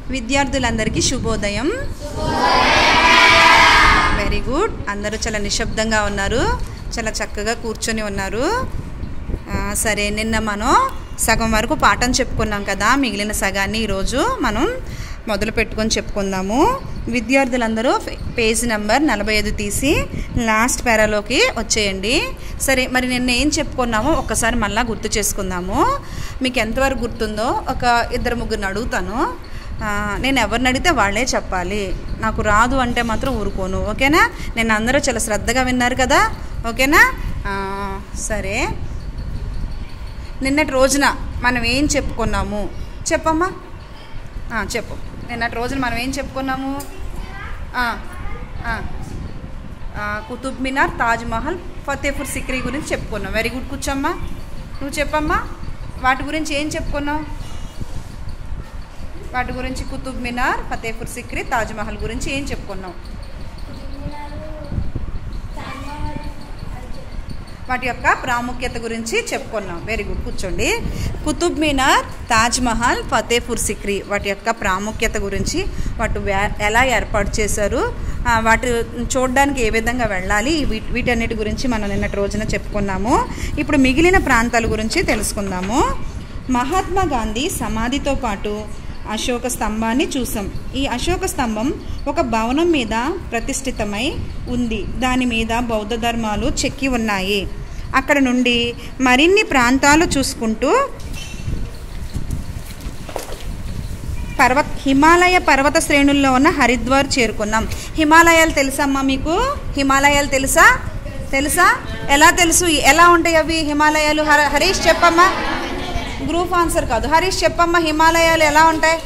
విద్యార్థులందరికీ శుభోదయం. Very good. అందరూ చాలా నిశ్శబ్దంగా ఉన్నారు, చాలా చక్కగా కూర్చొని ఉన్నారు. సరే, నిన్న మనం సగం వరకు పాఠం చెప్పుకున్నాం కదా, మిగిలిన సగాన్ని ఈరోజు మనం మొదలు పెట్టుకొని చెప్పుకుందాము. విద్యార్థులందరూ పేజ్ నెంబర్ 45 తీసి లాస్ట్ పేరాలోకి వచ్చేయండి. సరే, మరి నిన్న ఏం చెప్పుకున్నామో ఒక్కసారి మళ్ళీ గుర్తు చేసుకుందాము. మీకు ఎంతవరకు గుర్తుందో ఒక 2-3 అడుగుతాను. నేను ఎవరిని అడిగితే వాళ్ళే చెప్పాలి. నాకు రాదు అంటే మాత్రం ఊరుకోను, ఓకేనా? నేను అందరూ చాలా శ్రద్ధగా విన్నారు కదా, ఓకేనా? సరే, నిన్నటి రోజున మనం ఏం చెప్పుకున్నాము చెప్పమ్మా, చెప్పు. నిన్నటి రోజున మనం ఏం చెప్పుకున్నాము? కుతుబ్ మినార్, తాజ్మహల్, ఫతేపూర్ సిక్రీ గురించి చెప్పుకున్నాం. Very good. కూర్చోమ్మా, నువ్వు చెప్పమ్మా. వాటి గురించి ఏం చెప్పుకున్నావు? వాటి గురించి కుతుబ్ మినార్, ఫతేపూర్ సిక్రీ, తాజ్మహల్ గురించి ఏం చెప్పుకున్నావు? వాటి యొక్క ప్రాముఖ్యత గురించి చెప్పుకున్నాం. Very good. కూర్చోండి. కుతుబ్ మినార్, తాజ్మహల్, ఫతేపూర్ సిక్రీ వాటి యొక్క ప్రాముఖ్యత గురించి, వాటి ఎలా ఏర్పాటు చేశారు, వాటి చూడడానికి ఏ విధంగా వెళ్ళాలి, వీటన్నిటి గురించి మనం నిన్నటి రోజున చెప్పుకున్నాము. ఇప్పుడు మిగిలిన ప్రాంతాల గురించి తెలుసుకుందాము. మహాత్మా గాంధీ సమాధితో పాటు అశోక స్తంభాన్ని చూసాం. ఈ అశోక స్తంభం ఒక భవనం మీద ప్రతిష్ఠితమై ఉంది. దాని మీద బౌద్ధ ధర్మాలు చెక్కి ఉన్నాయి. అక్కడ నుండి మరిన్ని ప్రాంతాలు చూసుకుంటూ హిమాలయ పర్వత శ్రేణుల్లో ఉన్న హరిద్వార్ చేరుకున్నాం. హిమాలయాలు తెలుసమ్మా మీకు? హిమాలయాలు తెలుసా? ఎలా తెలుసు? ఎలా ఉంటాయి అవి హిమాలయాలు? హరీష్ చెప్పమ్మా. గ్రూప్ ఆన్సర్ కాదు, హరీష్ చెప్పమ్మా. హిమాలయాలు ఎలా ఉంటాయి?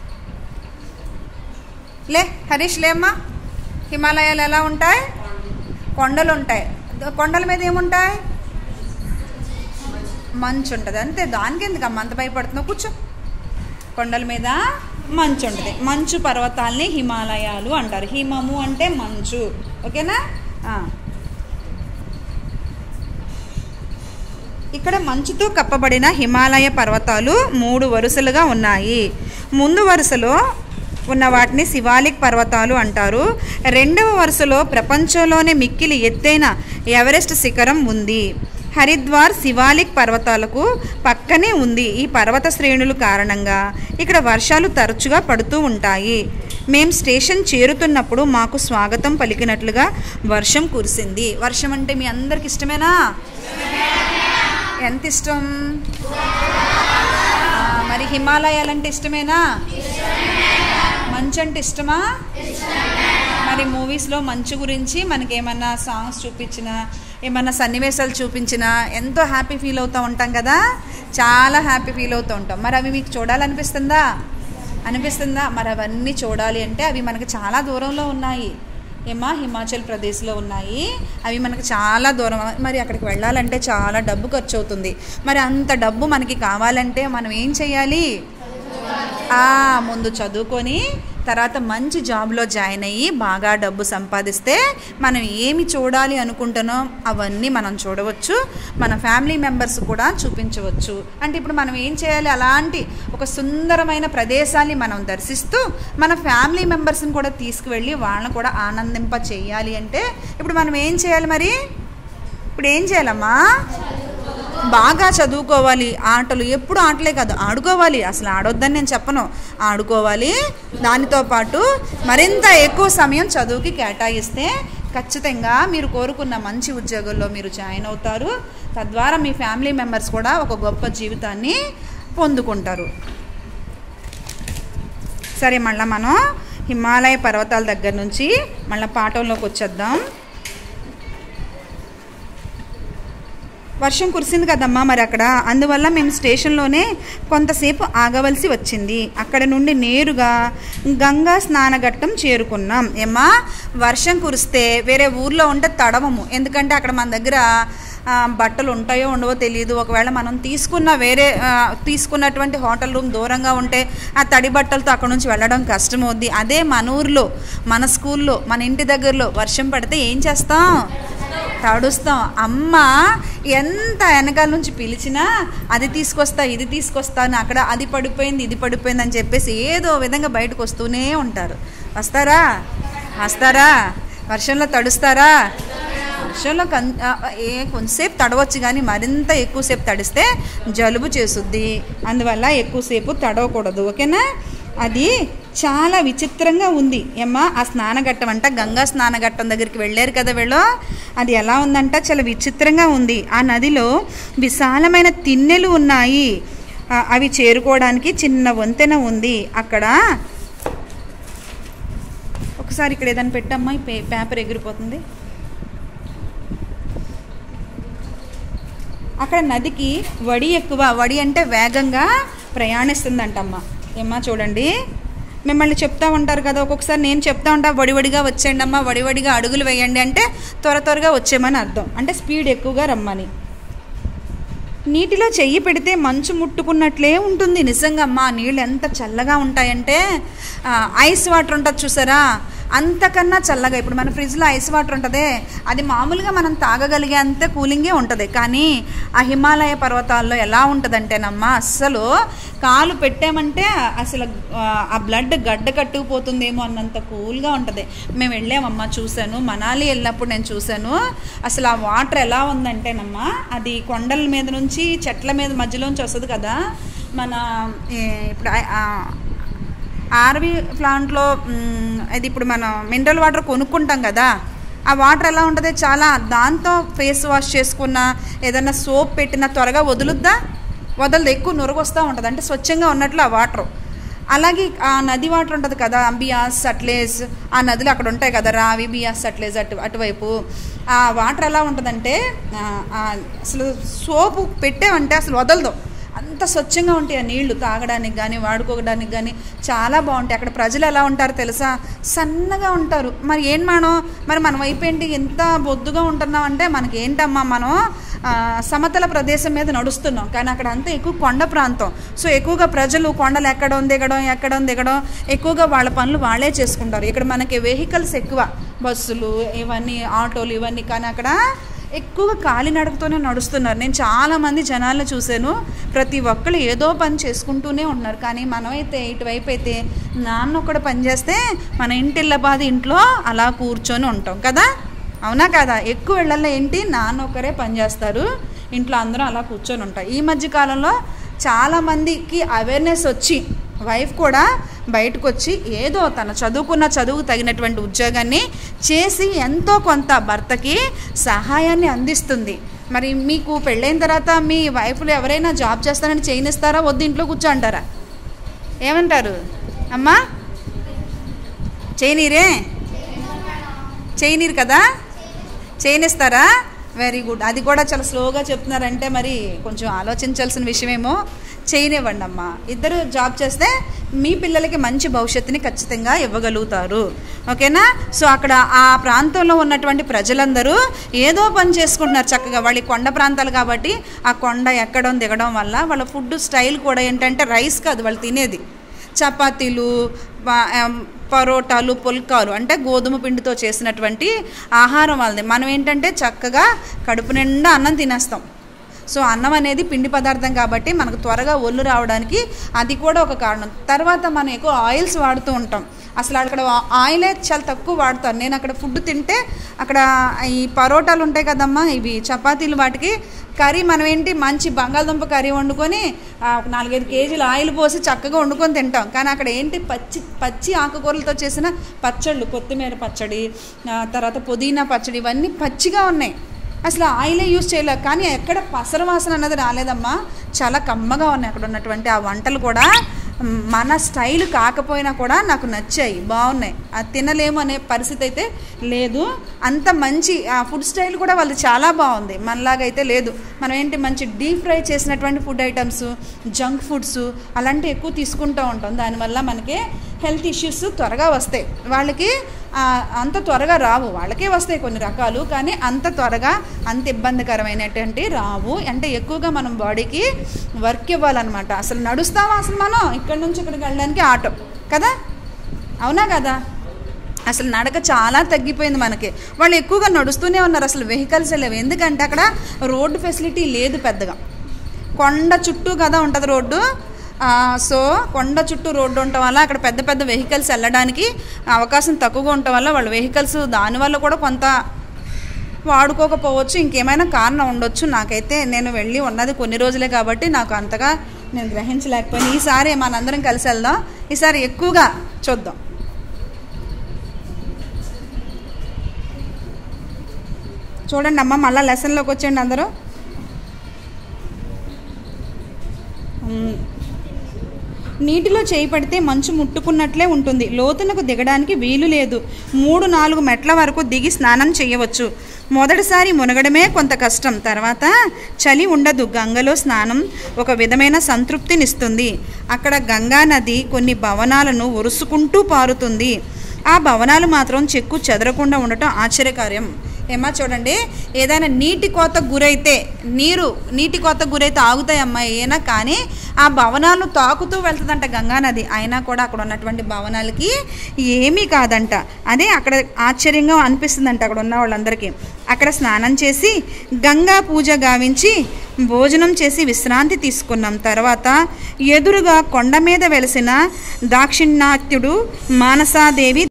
హరీష్ లేమ్మా. హిమాలయాలు ఎలా ఉంటాయి? కొండలు ఉంటాయి. కొండల మీద ఏముంటాయి? మంచు ఉంటుంది. అంతే, దానికి ఎందుకమ్మా అంత భయపడుతున్నావు? కూర్చో. కొండల మీద మంచు ఉంటుంది. మంచు పర్వతాలని హిమాలయాలు అంటారు. హిమము అంటే మంచు, ఓకేనా? ఇక్కడ మంచుతో కప్పబడిన హిమాలయ పర్వతాలు 3 వరుసలుగా ఉన్నాయి. ముందు వరుసలో ఉన్న వాటిని శివాలిక్ పర్వతాలు అంటారు. 2వ వరుసలో ప్రపంచంలోనే మిక్కిలి ఎత్తైన ఎవరెస్ట్ శిఖరం ఉంది. హరిద్వార్ శివాలిక్ పర్వతాలకు పక్కనే ఉంది. ఈ పర్వత శ్రేణుల కారణంగా ఇక్కడ వర్షాలు తరచుగా పడుతూ ఉంటాయి. మేము స్టేషన్ చేరుతున్నప్పుడు మాకు స్వాగతం పలికినట్లుగా వర్షం కురిసింది. వర్షం అంటే మీ అందరికి ఇష్టమేనా? ఎంత ఇష్టం? మరి హిమాలయాలంటే ఇష్టమేనా? మంచు అంటే ఇష్టమా? మరి మూవీస్లో మంచు గురించి మనకి ఏమన్నా సాంగ్స్ చూపించినా, ఏమన్నా సన్నివేశాలు చూపించినా ఎంతో హ్యాపీ ఫీల్ అవుతూ ఉంటాం కదా, చాలా హ్యాపీ ఫీల్ అవుతూ ఉంటాం. మరి అవి మీకు చూడాలనిపిస్తుందా? మరి అవన్నీ చూడాలి అంటే అవి మనకి చాలా దూరంలో ఉన్నాయి. హిమాచల్ ప్రదేశ్లో ఉన్నాయి. అవి మనకు చాలా దూరం. మరి అక్కడికి వెళ్ళాలంటే చాలా డబ్బు ఖర్చు అవుతుంది. మరి అంత డబ్బు మనకి కావాలంటే మనం ఏం చేయాలి? ముందు చదువుకొని తర్వాత మంచి జాబ్లో జాయిన్ అయ్యి బాగా డబ్బు సంపాదిస్తే మనం ఏమి చూడాలి అనుకుంటున్నాం అవన్నీ మనం చూడవచ్చు. మన ఫ్యామిలీ మెంబర్స్ కూడా చూపించవచ్చు. అంటే ఇప్పుడు మనం ఏం చేయాలి? అలాంటి ఒక సుందరమైన ప్రదేశాన్ని మనం దర్శిస్తూ మన ఫ్యామిలీ మెంబర్స్ని కూడా తీసుకువెళ్ళి వాళ్ళని కూడా ఆనందింప చేయాలి అంటే ఇప్పుడు మనం ఏం చేయాలి? మరి ఇప్పుడు ఏం చేయాలమ్మా? బాగా చదువుకోవాలి. ఆటలు ఎప్పుడు ఆటలే కాదు, ఆడుకోవాలి. అసలు ఆడొద్దని నేను చెప్పను, ఆడుకోవాలి. దానితో పాటు మరింత ఎక్కువ సమయం చదువుకి కేటాయిస్తే ఖచ్చితంగా మీరు కోరుకున్న మంచి ఉద్యోగంలో మీరు జాయిన్ అవుతారు. తద్వారా మీ ఫ్యామిలీ మెంబర్స్ కూడా ఒక గొప్ప జీవితాన్ని పొందుకుంటారు. సరే, మళ్ళీ మనం హిమాలయ పర్వతాల దగ్గర నుంచి మళ్ళీ పాఠంలోకి వచ్చేద్దాం. వర్షం కురిసింది కదమ్మా మరి అక్కడ, అందువల్ల మేము స్టేషన్లోనే కొంతసేపు ఆగవలసి వచ్చింది. అక్కడ నుండి నేరుగా గంగా స్నానఘట్టం చేరుకున్నాం. వర్షం కురిస్తే వేరే ఊర్లో ఉంటే తడవము, ఎందుకంటే అక్కడ మన దగ్గర బట్టలు ఉంటాయో ఉండవో తెలియదు. ఒకవేళ మనం తీసుకున్నటువంటి హోటల్ రూమ్ దూరంగా ఉంటే ఆ తడి బట్టలతో అక్కడ నుంచి వెళ్ళడం కష్టమవుద్ది. అదే మన ఊర్లో, మన స్కూల్లో, మన ఇంటి దగ్గరలో వర్షం పడితే ఏం చేస్తాం? తడుస్తాం. అమ్మ ఎంత వెనకాల నుంచి పిలిచినా అది తీసుకొస్తా ఇది తీసుకొస్తా అని అక్కడ అది పడిపోయింది ఇది పడిపోయింది అని చెప్పేసి ఏదో విధంగా బయటకు వస్తూనే ఉంటారు. వస్తారా వర్షంలో తడుస్తారా? వర్షంలో కొంతసేపు తడవచ్చు, కానీ మరింత ఎక్కువసేపు తడిస్తే జలుబు చేసుద్ది. అందువల్ల ఎక్కువసేపు తడవకూడదు. ఓకేనా? అది చాలా విచిత్రంగా ఉంది ఏమ్మా. ఆ స్నానఘట్టం అంట, గంగా స్నానఘట్టం దగ్గరికి వెళ్ళారు కదా వీళ్ళు. అది ఎలా ఉందంట, చాలా విచిత్రంగా ఉంది. ఆ నదిలో విశాలమైన తిన్నెలు ఉన్నాయి. అవి చేరుకోవడానికి చిన్న వంతెన ఉంది. అక్కడ ఒకసారి ఇక్కడ ఏదైనా పెట్టమ్మా, ఈ పేపర్ ఎగిరిపోతుంది. అక్కడ నదికి వడి ఎక్కువ. వడి అంటే వేగంగా ప్రయాణిస్తుందంటమ్మా. ఏమ్మా చూడండి, మిమ్మల్ని చెప్తా ఉంటారు కదా ఒక్కొక్కసారి, నేను చెప్తా ఉంటా వడివడిగా వచ్చేయండి అమ్మా, వడివడిగా అడుగులు వేయండి అంటే త్వరగా వచ్చేయమని అర్థం, అంటే స్పీడ్ ఎక్కువగా రమ్మని. నీటిలో చెయ్యి పెడితే మంచు ముట్టుకున్నట్లే ఉంటుంది. నిజంగా అమ్మా నీళ్ళు ఎంత చల్లగా ఉంటాయంటే, ఐస్ వాటర్ ఉంటుంది చూసారా, అంతకన్నా చల్లగా. ఇప్పుడు మన ఫ్రిడ్జ్లో ఐస్ వాటర్ ఉంటుంది, అది మామూలుగా మనం తాగగలిగే అంతే కూలింగే ఉంటుంది. కానీ ఆ హిమాలయ పర్వతాల్లో ఎలా ఉంటుందంటేనమ్మా, అస్సలు కాలు పెట్టామంటే అసలు ఆ బ్లడ్ గడ్డ కట్టుకుపోతుందేమో అన్నంత కూల్గా ఉంటుంది. మేము వెళ్ళామమ్మా, చూశాను. మనాలి వెళ్ళినప్పుడు నేను చూశాను. అసలు ఆ వాటర్ ఎలా ఉందంటేనమ్మా, అది కొండల మీద నుంచి చెట్ల మీద మధ్యలోంచి వస్తుంది కదా. మన ఇప్పుడు ఆర్వి ప్లాంట్లో అది ఇప్పుడు మనం మినరల్ వాటర్ కొనుక్కుంటాం కదా, ఆ వాటర్ ఎలా ఉంటుంది, చాలా దాంతో ఫేస్ వాష్ చేసుకున్న ఏదన్నా సోప్ పెట్టినా త్వరగా వదలదు, ఎక్కువ నురగొస్తూ ఉంటుంది, అంటే స్వచ్ఛంగా ఉన్నట్లు ఆ వాటర్. అలాగే ఆ నది వాటర్ ఉంటుంది కదా, బియాస్ సట్లేజ్, ఆ నదులు అక్కడ ఉంటాయి కదా, రావి బియాస్ సట్లేజ్ అటువైపు ఆ వాటర్ ఎలా ఉంటుందంటే, అసలు సోపు పెట్టేవంటే అసలు వదలదు, అంత స్వచ్ఛంగా ఉంటాయి ఆ నీళ్లు. తాగడానికి కానీ వాడుకోవడానికి కానీ చాలా బాగుంటాయి. అక్కడ ప్రజలు ఎలా ఉంటారు తెలుసా, సన్నగా ఉంటారు. మరి మన వైపు ఏంటి ఎంత బొద్దుగా ఉంటున్నాం అంటే, మనకి ఏంటమ్మా మనం సమతల ప్రదేశం మీద నడుస్తున్నాం, కానీ అక్కడ అంతా ఎక్కువ కొండ ప్రాంతం. సో ఎక్కువగా ప్రజలు కొండలు ఎక్కడం దిగడం ఎక్కువగా వాళ్ళ పనులు వాళ్ళే చేసుకుంటారు. ఇక్కడ మనకి వెహికల్స్ ఎక్కువ, బస్సులు ఇవన్నీ, ఆటోలు ఇవన్నీ, కానీ అక్కడ ఎక్కువగా కాలినడకతోనే నడుస్తున్నారు. నేను చాలామంది జనాలను చూశాను, ప్రతి ఒక్కరు ఏదో పని చేసుకుంటూనే ఉన్నారు. కానీ మనమైతే ఇటువైపు అయితే నాన్న ఒక్కడ పని చేస్తే మన ఇంటిల్లబాది ఇంట్లో అలా కూర్చొని ఉంటాం కదా, అవునా కదా? ఎక్కువ ఇళ్లలో ఏంటి, నాన్న ఒక్కరే పని చేస్తారు, ఇంట్లో అందరం అలా కూర్చొని ఉంటాం. ఈ మధ్యకాలంలో చాలామందికి అవేర్నెస్ వచ్చి వైఫ్ కూడా బయటకు వచ్చి ఏదో తన చదువుకు తగినటువంటి ఉద్యోగాన్ని చేసి ఎంతో కొంత భర్తకి సహాయాన్ని అందిస్తుంది. మరి మీకు పెళ్ళైన తర్వాత మీ వైఫ్లు ఎవరైనా జాబ్ చేస్తారని చేయనిస్తారా, వద్దు ఇంట్లో కూర్చో అంటారా? ఏమంటారు అమ్మా? చేయనీరు కదా, చేయనిస్తారా? Very good. అది కూడా చాలా స్లోగా చెప్తున్నారంటే మరి కొంచెం ఆలోచించాల్సిన విషయమేమో. చేయనివ్వండి అమ్మా, ఇద్దరు జాబ్ చేస్తే మీ పిల్లలకి మంచి భవిష్యత్తుని ఖచ్చితంగా ఇవ్వగలుగుతారు. ఓకేనా? సో అక్కడ ఆ ప్రాంతంలో ఉన్నటువంటి ప్రజలందరూ ఏదో పని చేసుకుంటున్నారు చక్కగా. వాళ్ళ కొండ ప్రాంతాలు కాబట్టి ఆ కొండ ఎక్కడం దిగడం వల్ల వాళ్ళ ఫుడ్ స్టైల్ కూడా ఏంటంటే రైస్ కాదు వాళ్ళు తినేది, చపాతీలు, పరోటాలు, పుల్కాలు, అంటే గోధుమ పిండితో చేసినటువంటి ఆహారం వాళ్ళది. మనం ఏంటంటే చక్కగా కడుపు నిండా అన్నం తినేస్తాం. సో అన్నం అనేది పిండి పదార్థం కాబట్టి మనకు త్వరగా ఒళ్ళు రావడానికి అది కూడా ఒక కారణం. తర్వాత మనం ఎక్కువ ఆయిల్స్ వాడుతూ ఉంటాం. అసలు అక్కడ ఆయిలే చాలా తక్కువ వాడతారు. నేను అక్కడ ఫుడ్ తింటే అక్కడ ఈ పరోటాలు ఉంటాయి కదమ్మా, ఇవి చపాతీలు, వాటికి కర్రీ మనం ఏంటి మంచి బంగాళదుంప కర్రీ వండుకొని 4-5 కేజీలు ఆయిల్ పోసి చక్కగా వండుకొని తింటాం. కానీ అక్కడ ఏంటి పచ్చి ఆకుకూరలతో చేసిన పచ్చళ్ళు, కొత్తిమీర పచ్చడి, తర్వాత పుదీనా పచ్చడి, ఇవన్నీ పచ్చిగా ఉన్నాయి. అసలు ఆయిలే యూజ్ చేయలేదు. కానీ ఎక్కడ పసర వాసన అన్నది రాలేదమ్మా, చాలా కమ్మగా ఉన్నాయి అక్కడ ఉన్నటువంటి ఆ వంటలు కూడా. మన స్టైల్ కాకపోయినా కూడా నాకు నచ్చాయి, బాగున్నాయి. అది తినలేము అనే పరిస్థితి అయితే లేదు. అంత మంచి ఆ ఫుడ్ స్టైల్ కూడా వాళ్ళది చాలా బాగుంది, మనలాగైతే లేదు. మనం ఏంటి మంచి డీప్ ఫ్రై చేసినటువంటి ఫుడ్ ఐటమ్స్, జంక్ ఫుడ్స్ అలాంటివి ఎక్కువ తీసుకుంటూ ఉంటాం. దానివల్ల మనకి హెల్త్ ఇష్యూస్ త్వరగా వస్తాయి. వాళ్ళకి అంత త్వరగా రావు, వాళ్ళకే వస్తాయి కొన్ని రకాలు, కానీ అంత త్వరగా అంత ఇబ్బందికరమైనటువంటి రావు. అంటే ఎక్కువగా మనం బాడీకి వర్క్ ఇవ్వాలన్నమాట. అసలు నడుస్తామా అసలు మనం ఇక్కడి నుంచి ఇక్కడికి వెళ్ళడానికి ఆటో కదా, అవునా కదా? అసలు నడక చాలా తగ్గిపోయింది మనకి. వాళ్ళు ఎక్కువగా నడుస్తూనే ఉన్నారు, అసలు వెహికల్స్ లేవు. ఎందుకంటే అక్కడ రోడ్డు ఫెసిలిటీ లేదు పెద్దగా. కొండ చుట్టూ కదా ఉంటుంది రోడ్డు. సో కొండ చుట్టూ రోడ్డు ఉండటం వల్ల అక్కడ పెద్ద పెద్ద వెహికల్స్ వెళ్ళడానికి అవకాశం తక్కువగా ఉండటం వల్ల వాళ్ళు వెహికల్స్ దానివల్ల కూడా కొంత వాడుకోకపోవచ్చు. ఇంకేమైనా కారణం ఉండొచ్చు. నాకైతే నేను వెళ్ళి ఉన్నది కొన్ని రోజులే కాబట్టి నాకు అంతగా నేను గ్రహించలేకపోయాను. ఈసారి మనందరం కలిసి వెళ్దాం, ఈసారి ఎక్కువగా చూద్దాం. చూడండి అమ్మ, మళ్ళీ లెసన్లోకి వచ్చేయండి అందరూ. నీటిలో చేయి పడితే మంచు ముట్టుకున్నట్లే ఉంటుంది. లోతునకు దిగడానికి వీలు లేదు. 3-4 మెట్ల వరకు దిగి స్నానం చేయవచ్చు. మొదటిసారి మునగడమే కొంత కష్టం, తర్వాత చలి ఉండదు. గంగలో స్నానం ఒక విధమైన సంతృప్తినిస్తుంది. అక్కడ గంగా నది కొన్ని భవనాలను ఒరుసుకుంటూ పారుతుంది. ఆ భవనాలు మాత్రం చెక్కు చెదరకుండా ఉండటం ఆశ్చర్యకార్యం. ఏమా చూడండి, ఏదైనా నీటి కోతకు గురైతే నీటి కోతకు గురైతే ఆగుతాయమ్మా ఏనా, కానీ ఆ భవనాలను తాకుతూ వెళ్తుందంట గంగానది. అయినా కూడా అక్కడ ఉన్నటువంటి భవనాలకి ఏమీ కాదంట. అదే అక్కడ ఆశ్చర్యంగా అనిపిస్తుందంట అక్కడ ఉన్న వాళ్ళందరికీ. అక్కడ స్నానం చేసి గంగా పూజ గావించి భోజనం చేసి విశ్రాంతి తీసుకున్నాం. తర్వాత ఎదురుగా కొండ మీద వెలిసిన దాక్షిణాత్యుడు మానసాదేవి